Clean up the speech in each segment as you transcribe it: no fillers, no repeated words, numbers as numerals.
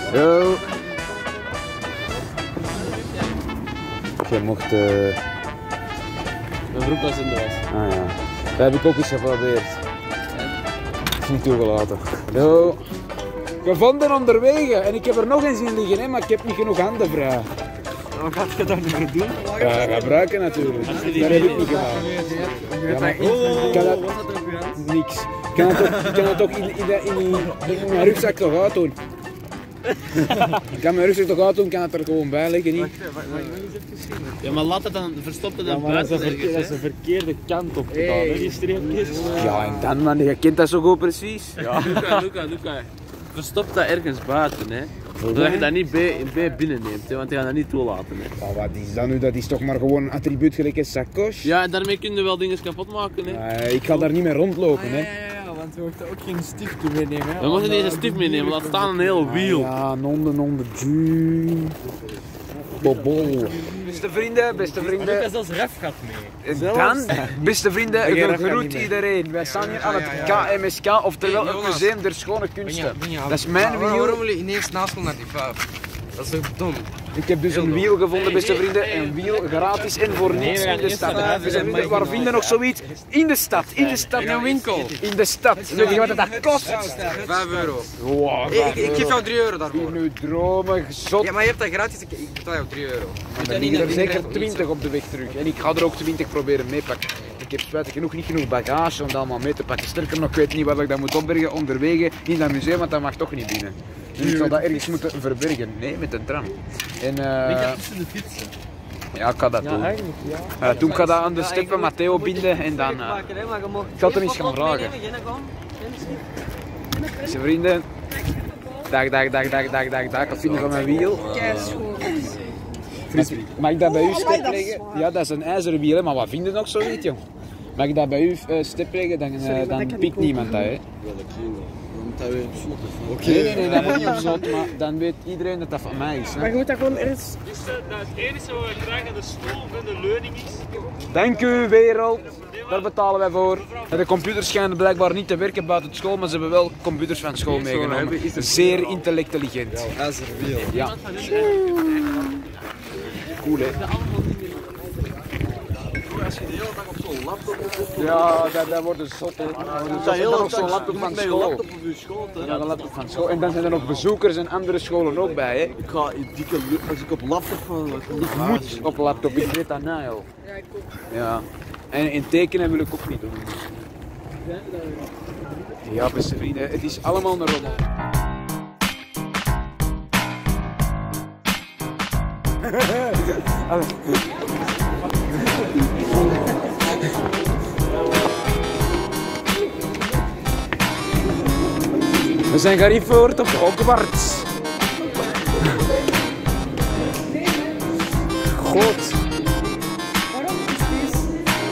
Yo. Je mocht... Mijn broek was in de was. Ah ja. Dat heb ik ook eens geprobeerd. Niet toegelaten. Yo. Gevonden onderweg en ik heb er nog eens in liggen, hè, maar ik heb niet genoeg handen vrij. Wat gaat je dan niet doen? Ja, gebruiken natuurlijk. Dat heb ik niet gedaan. Ja, maar ik kan dat... Niks. Ik kan dat toch in mijn rugzak toch uitdoen. Ik kan mijn rugzak toch uitdoen, kan het er gewoon bij liggen, niet? Ja, maar laat het dan, verstop het dan dat buiten. is de verkeerde kant op gedaan, hè, die streepjes. Ja, en dan man, je kent dat zo goed precies. Ja. Luca. Verstop dat ergens buiten, hè. Zodat je dat niet bij binnen neemt, hè, want die gaan dat niet toelaten. Hè. Oh, wat is dat nu? Dat is toch maar gewoon een attribuut gelijk een sacoche? Ja, en daarmee kun je wel dingen kapot maken. Hè. Ik ga daar niet mee rondlopen, hè. Ja, want we mochten ook geen stift meenemen. Hè. We mogen deze stift meenemen, laat staan een heel wiel. Ja, non de Bobol. Beste vrienden. Ik heb zelfs ref gehad mee. Dan, beste vrienden, jij ik dat groet niet mee? iedereen. Wij staan hier aan het KMSK, oftewel het Museum der Schone Kunsten. Dat is mijn wiel. Waarom wil je ineens naast naar die 5? Dat is toch dom? Ik heb dus een wiel gevonden, beste vrienden. Een wiel gratis en voor niets in de stad. Beste vrienden, waar vinden we nog zoiets? In de stad. In een winkel. In de stad. Weet je wat dat kost? 5 euro. Wow, Ik geef jou 3 euro daarvoor. nu dromen, gezot. Ja, maar je hebt dat gratis, ik betaal jou 3 euro. Er liggen er zeker 20 op de weg terug. En ik ga er ook 20 proberen meepakken. Ik heb spijtig genoeg niet genoeg bagage om dat allemaal mee te pakken. Sterker nog, ik weet niet wat ik dat moet opbergen onderwege in dat museum, want dat mag toch niet binnen. Dus ik zal dat ergens moeten verbergen. Nee, met een tram. En Tussen de fietsen. ja, ik ga dat doen. Eigenlijk, ja. Toen ga ik dat aan de steppen Matteo binden en dan... ik zal het hem eens gaan vragen. Beste vrienden. Dag. Wat vinden van mijn wiel? Frits, mag ik dat bij u step leggen? Ja, dat is een ijzeren wiel, hè, maar wat vind je nog zo niet, jong? Mag ik dat bij u step leggen? Dan pikt niemand dat, hè? Nee, dat moet niet op slot, maar dan weet iedereen dat dat van mij is. Hè? Maar je moet dat gewoon ergens... Dus het enige wat we krijgen de stoel van de leuning is. Dank u, wereld. Daar betalen wij voor. De computers schijnen blijkbaar niet te werken buiten school, maar ze hebben wel computers van school meegenomen. Zeer intelligent. Ja. Cool, hè? Als je de hele dag op zo'n laptop zit, Ja, dat wordt een zot, hè. Dat is nog zo'n laptop van met je school. laptop op je school. Ja, de laptop van school. En dan zijn er nog bezoekers en andere scholen ook bij, hè. Ik ga in dikke als ik op laptop van. Ik moet op laptop, ik weet dat nou, joh. Ja, ik ook. Ja. En in tekenen wil ik ook niet doen. Ja, beste vrienden, het is allemaal een rommel. We zijn gearriveerd op Hogwarts. God. Waarom is dit?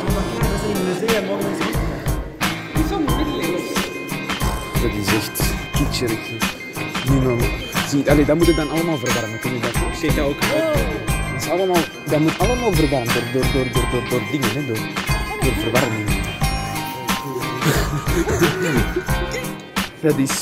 Het is zo middeleeuws. Dat is echt kitscherig. Niemand ziet. Allee, dat moet je dan allemaal verwarmen. Kun je dat ook? Zit dat ook Dat, is allemaal, dat moet allemaal verwarmd door dingen, hè, door verwarming. Dat is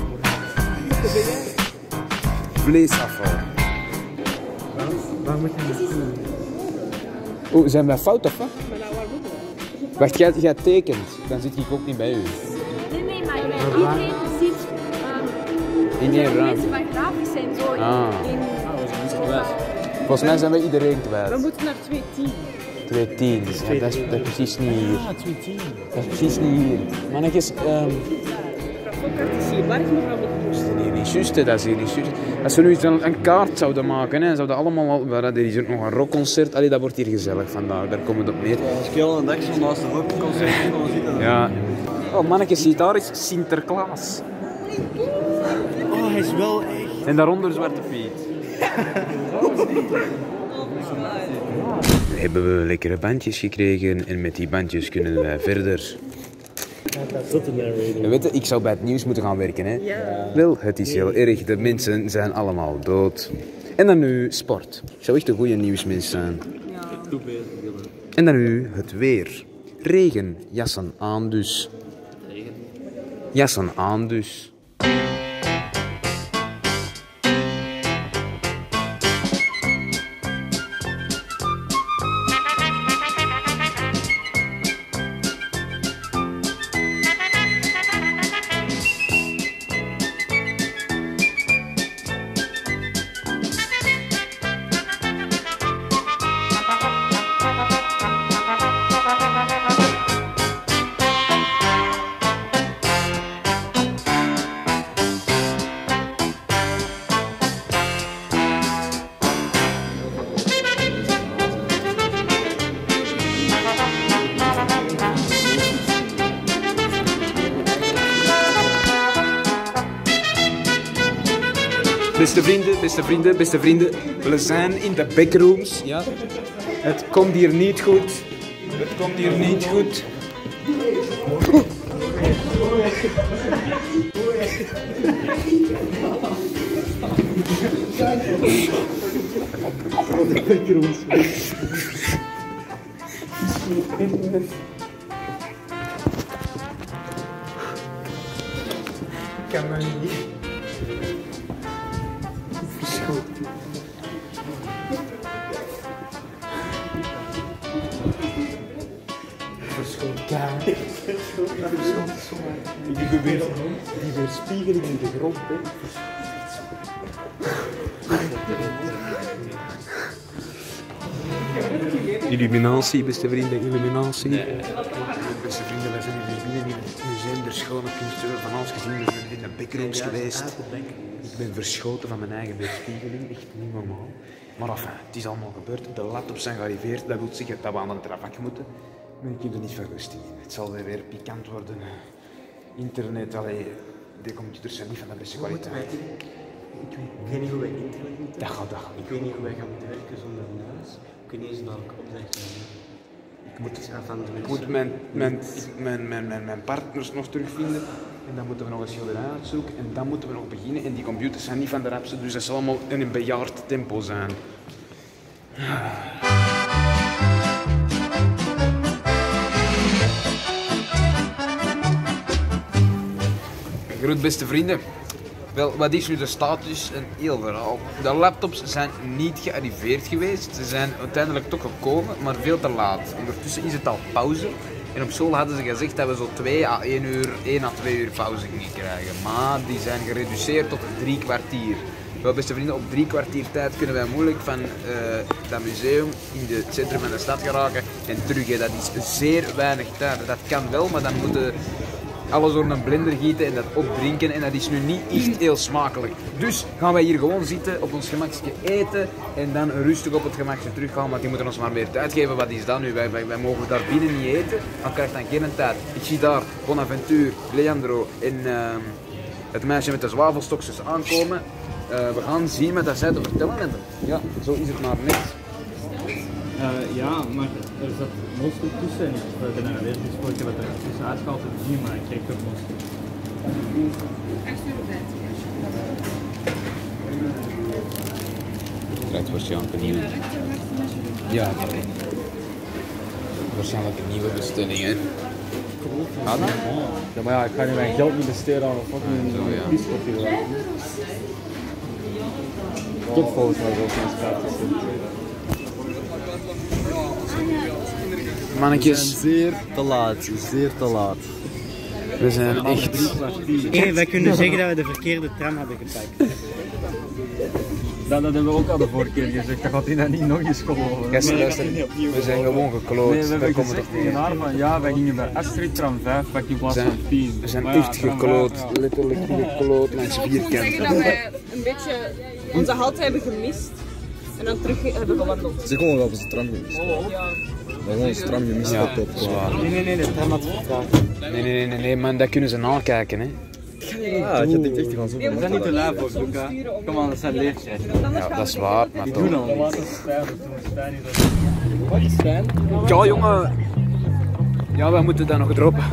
vleesafval. Waar moet je naartoe? Oh, zijn wij fout of wat? Wacht, jij tekent, dan zit ik ook niet bij u. Nee, maar iedereen ziet In één ruimte. mensen van grafisch zijn zo in Volgens mij zijn wij iedereen kwijt. We moeten naar 210. 210, ja, dat is precies niet hier. Ja, 210. Dat is precies niet hier. Mannetjes, Fokkaart is hier, waar is mevrouw Mikkelmoes? nee, niet juist, hè, dat is hier niet juist. Als we nu een kaart zouden maken, hè, zouden allemaal, er is ook nog een rockconcert, allee, dat wordt hier gezellig vandaag, daar komen we op neer. Als ik heel een dag zo naast de rockconcert gewoon zitten. Ja. Oh, mannetjes, ziet daar is Sinterklaas. Oh, hij is wel echt. En daaronder Zwarte Piet. Hebben we lekkere bandjes gekregen en met die bandjes kunnen wij verder. Weet je, ik zou bij het nieuws moeten gaan werken, hè? Ja. Wel, het is heel erg, de mensen zijn allemaal dood. En dan nu sport. Ik zou echt een goede nieuwsmens zijn. En dan nu het weer. Regen, jassen aan dus. Jassen aan dus. beste vrienden. We zijn in de backrooms, ja. Het komt hier niet goed. Kan maar niet. Die weerspiegeling in de grond, hè. Illuminatie, beste vrienden, illuminatie. Beste vrienden, wij zijn hier binnen in het museum der schone kunsten van alles gezien. We zijn in de backrooms geweest. Ik ben verschoten van mijn eigen weerspiegeling, echt niet normaal. Maar enfin, het is allemaal gebeurd. De laptops zijn gearriveerd, dat wil zeggen dat we aan een travak moeten. Maar ik heb er niet van rust in. Het zal weer pikant worden. Internet, allee, de computers zijn niet van de beste kwaliteit. Ik weet niet hoe wij internet moeten. Dat gaat. Ik weet niet hoe wij gaan moeten werken zonder muis. Ik weet niet eens welke opdrachten. Ik moet mijn partners nog terugvinden. En dan moeten we nog een schilderij uitzoeken. En dan moeten we nog beginnen. En die computers zijn niet van de rapste, dus dat zal allemaal in een bejaard tempo zijn. Groet beste vrienden. Wel, wat is nu de status? Een heel verhaal. De laptops zijn niet gearriveerd geweest. Ze zijn uiteindelijk toch gekomen, maar veel te laat. Ondertussen is het al pauze. En op school hadden ze gezegd dat we zo 1 à 2 uur pauze gingen krijgen. Maar die zijn gereduceerd tot 3 kwartier. Wel beste vrienden, op 3 kwartier tijd kunnen wij moeilijk van dat museum in het centrum van de stad geraken en terug. Dat is zeer weinig tijd. Dat kan wel, maar dan moeten alles door een blender gieten en dat opdrinken en dat is nu niet echt heel smakelijk. Dus gaan wij hier gewoon zitten, op ons gemakje eten en dan rustig op het gemakje teruggaan, want die moeten ons maar meer tijd geven. Wat is dat nu? Wij mogen daar binnen niet eten, dan krijg je dan geen tijd. Ik zie daar Bonaventure, Leandro en het meisje met de zwavelstokjes aankomen. We gaan zien wat dat zij te vertellen hebben. Ja, zo is het maar net. Ja, maar er zat monster tussen en ik ben er weer gesproken dat er tussen uitgehaald is, maar ik krijg ook monster. Het krijgt waarschijnlijk een nieuwe. Ja, waarschijnlijk een nieuwe bestelling, hè? Ja, maar ja, ik ga nu mijn geld niet besteden aan een fucking kiespapiertje. Ik heb volgens mij ook mijn straatjes. Mannetjes, Zeer te laat. we zijn echt... Hey, wij kunnen zeggen dat we de verkeerde tram hebben gepakt. Dat hebben we ook al de vorige keer gezegd, dat gaat hij niet nog eens geloven. Gasten, luister, we zijn gewoon gekloot. Nee, we hebben Daar komt het gezegd op neer. tegen haar van ja, wij gingen bij Astrid tram 5 pakken in plaats van 10. We zijn Maar ja, echt tram gekloot, 5, ja. letterlijk gekloot langs Dat vierkanten. wij een beetje onze halte hebben gemist en dan terug hebben gewandeld. Ze gewoon wel op zijn tram gemist. We hebben onze tram gemist Ja, op. dat is waar. Nee, de tram had vertraagd. Nee, man, dat kunnen ze nakijken, hè. Ja, je denkt echt te gaan zo. We zijn niet te lui voor, Luca. Kom aan, dat zijn leertjes. Ja, dat is waar, maar Die toch. doen al niet. Wat is Stijn? Ja, jongen. Ja, we moeten dat nog droppen.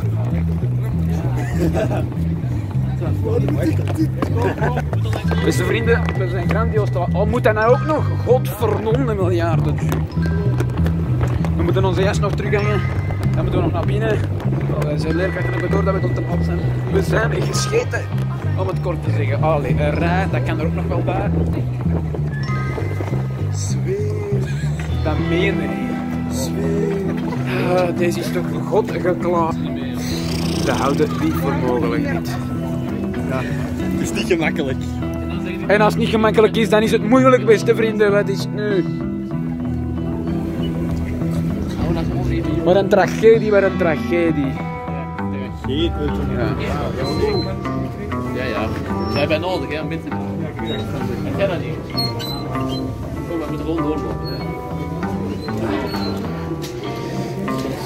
Beste vrienden, we zijn grandioos te laat. Oh, moet dat nou ook nog? Godverdomme miljarden. We moeten onze jas nog terughangen. Dan moeten we nog naar binnen. We zijn leerkrachten hebben door dat we tot de pad zijn. We zijn gescheten, om het kort te zeggen. Allee, een rij, dat kan er ook nog wel bij. Zweer. Dat meen je. Zweer. Deze is toch God geklaard. Dat houden we niet voor mogelijk niet. Ja. Het is niet gemakkelijk. En als het niet gemakkelijk is, dan is het moeilijk, beste vrienden. Wat is het nu? Wat een tragedie, wat een tragedie. Ja. Ja. Zij hebben nodig, hè, een beetje. Heb jij dat niet? Kom, we moeten gewoon doorlopen.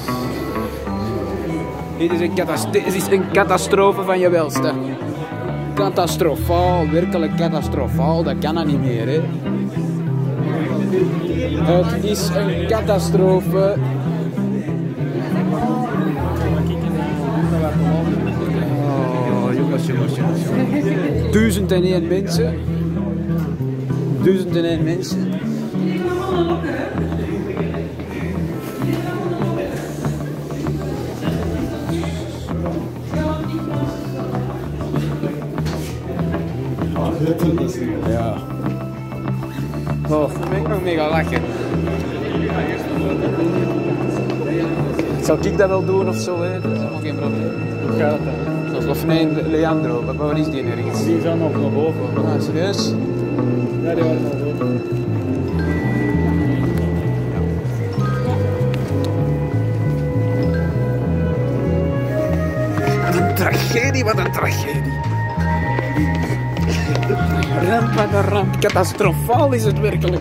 Dit is een catastrofe van je welste. catastrofaal, werkelijk catastrofaal, dat kan dan niet meer, hè. Het is een catastrofe. Oh, jongens. 1001 mensen. 1001 mensen. Ja. Oh, dan ben ik nog mega lachen. Zou ik dat wel doen of zo, hè? Dat is helemaal geen probleem. Hoe gaat dat? Of nee, Leandro, waar is die nergens? Die zijn nog naar boven. Ah, serieus? Ja, die waren naar boven. Wat een tragedie, wat een tragedie. Ramp, wat een ramp. Catastrofaal is het werkelijk.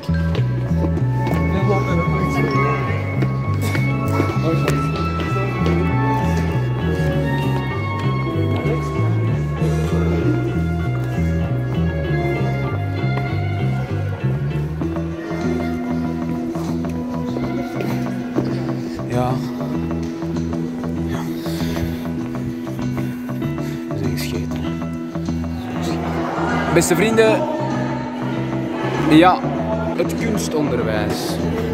Ja. We zijn gescheten. Beste vrienden, ja, het kunstonderwijs.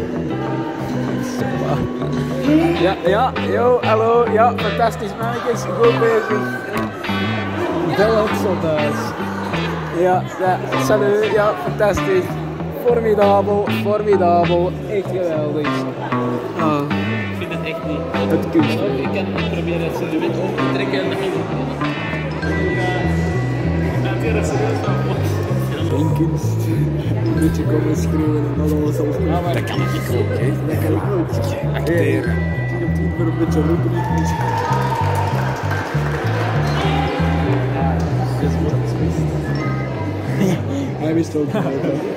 Ja, yo, hallo, ja, fantastisch mannetjes, goed bezig. Bel thuis. Ja, salut, ja, fantastisch. Formidabel, echt geweldig. Ah. Ik vind het echt niet. Het kunst. Ik kan proberen het silhouet op te trekken en dan geen kunst. Een beetje komen schreeuwen en alles zelf. Ja, maar dat kan ik ook, hè. Dat kan ik ook. Acteren. Ik heb voor een beetje roepen. Hij wist ook niet.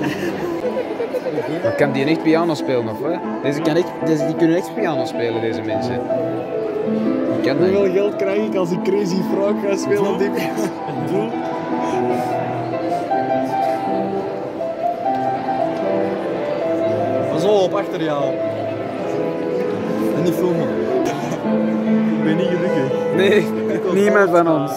Maar kan die echt piano spelen of wat? Die kunnen echt piano spelen, deze mensen. Hoeveel geld krijg ik als ik Crazy Frog ga spelen op die piano? Pas op, achter jou. En niet filmen. Ik ben niet gelukkig. Nee, niemand van ons.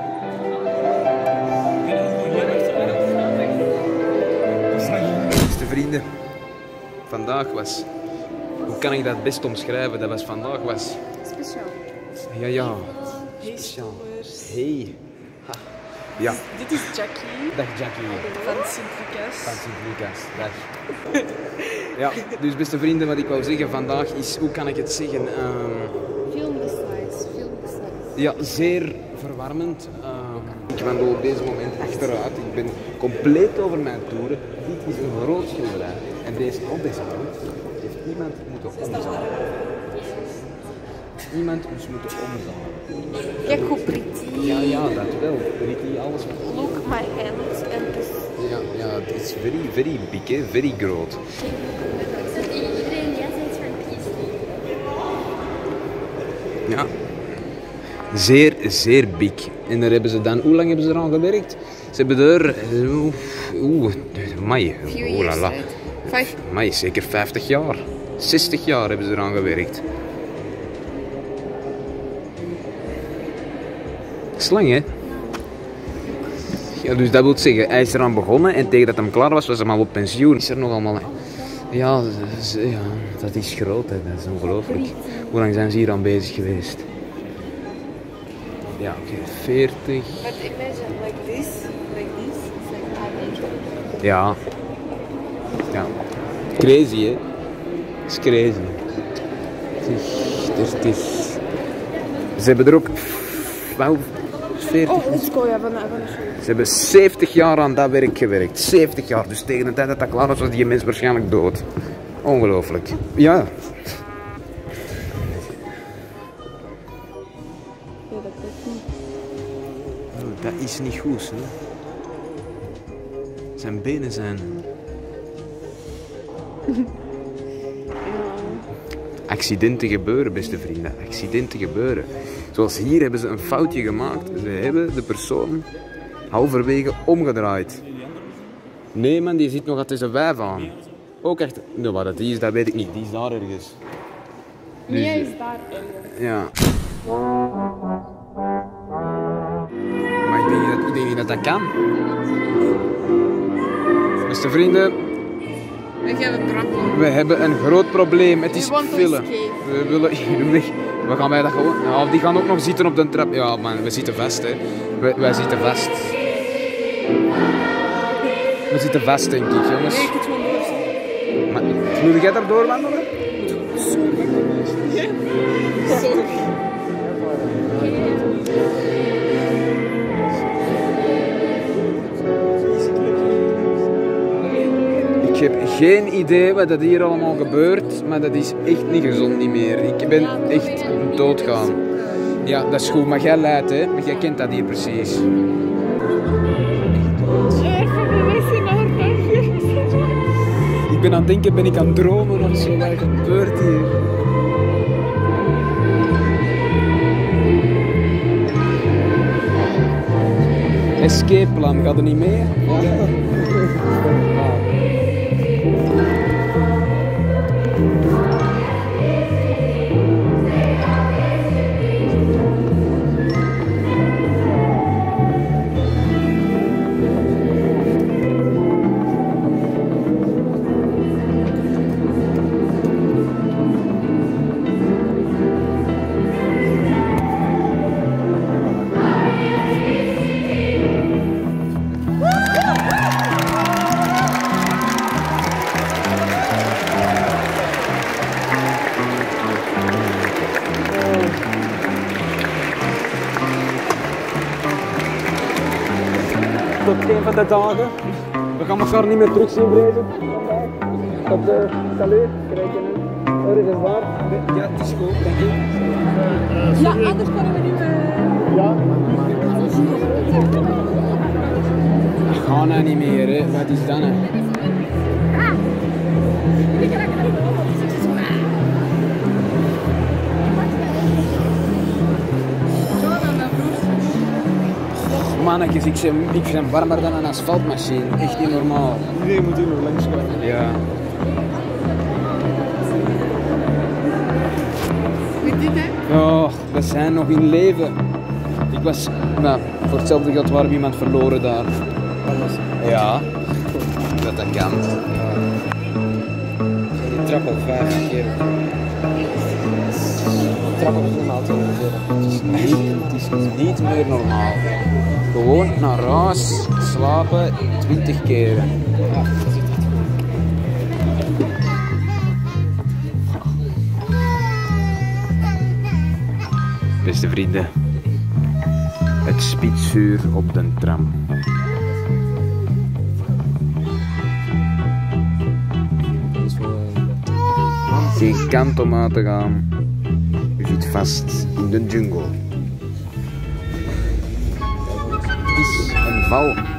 Beste vrienden, vandaag was... Hoe kan ik dat best omschrijven? Dat was vandaag was... Speciaal. Ja. Speciaal. Hey. Ha. Ja. Dit is Jackie. Dag Jackie. Van Sint-Lucas. Van Sint-Lucas, dag. Ja, dus beste vrienden, wat ik wou zeggen vandaag is, hoe kan ik het zeggen? Film the slides. Ja, zeer verwarmend. Ik wandel op deze moment achteruit. Ik ben compleet over mijn toeren. Dit is een groot schilderij. En op deze moment heeft iemand moeten omzalen. Iemand is moeten omzalen. Kijk hoe pretty. Ja, dat wel. Pretty, alles. Look my hands and this. Ja, het is very big, hè? Very groot. Iedereen die iets van kiest. Ja. Zeer big. En daar hebben ze dan, hoe lang hebben ze eraan gewerkt? Ze hebben er, zeker 50 jaar. 60 jaar hebben ze eraan gewerkt. Slang, hè? Ja, dus dat wil zeggen, hij is eraan begonnen en tegen dat hij klaar was hij al op pensioen. Is er nog allemaal... Ja, dat is groot, hè. Dat is ongelooflijk. Hoe lang zijn ze hier aan bezig geweest? Ja, oké, 40. But imagine like this, it's like average. Ja. Crazy, hè? Het is crazy. Het is... Ze hebben er ook... Wel, 40. Oh, let's go, ja, van de show. Ze hebben 70 jaar aan dat werk gewerkt. 70 jaar. Dus tegen de tijd dat dat klaar was, was die mens waarschijnlijk dood. Ongelooflijk. Ja. Dat is niet goed, hè. Zijn benen zijn... Accidenten gebeuren, beste vrienden. Accidenten gebeuren. Zoals hier hebben ze een foutje gemaakt. Ze hebben de persoon halverwege omgedraaid. Nee man, die zit nog altijd een wijf aan. Ook echt, nou wat dat is, dat weet ik niet. Die is daar ergens. Mia is daar ergens. Ja. Maar ik denk niet dat dat kan. Beste vrienden, Ik heb een trap. we hebben een groot probleem. Het is We want to fillen. escape. We willen hier weg. We gaan wij dat gewoon... Ja, die gaan ook nog zitten op de trap. Ja man, we zitten vast hè. Wij zitten vast. We zitten vast denk ik jongens. Nee, ik het gewoon doorzetten. Maar, moet jij daar doorwandelen? Sorry. Ik heb geen idee wat er hier allemaal gebeurt, maar dat is echt niet gezond niet meer. Ik ben echt doodgaan. Ja, dat is goed, maar jij leidt hè, maar jij kent dat hier precies. Ik ben aan het denken, ben ik aan het dromen of zo, wat gebeurt hier? Escape plan, gaat er niet mee? Tot een van de dagen. We gaan elkaar niet meer terugzien, vrees ik. Op de Calais krijgen we ergens waar. Ja, het is goed, denk ik. Ja, anders kunnen we niet meer. Ja. Ik ga nou niet meer, hè. Wat is dat nou? Mannetjes, ik ben warmer dan een asfaltmachine. Echt niet normaal. Iedereen moet hier nog langs komen. Ja. Met dit hè? Oh, we zijn nog in leven. Ik was, nou, voor hetzelfde geld waren we iemand verloren daar. Ja, dat kan. Die trap al 5 keer. De trap is normaal 20 keer. Het is niet meer normaal. Gewoon naar huis, slapen, 20 keren. Beste vrienden, het spitsuur op de tram. Geen kant om uit te gaan. U zit vast in de jungle. Het is een val.